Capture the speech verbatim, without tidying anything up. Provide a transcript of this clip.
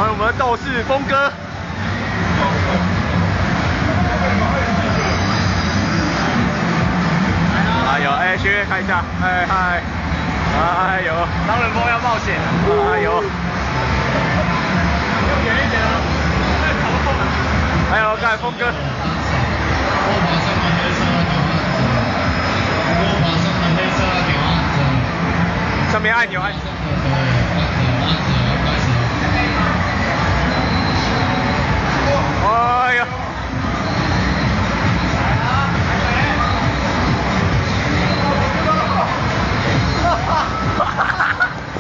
欢迎我们的斗士峰哥。哎呦，哎，学员看一下，哎嗨，哎呦，当人风要冒险，哎呦，远一点啊，太头痛了。还有，看峰哥。上面按钮按。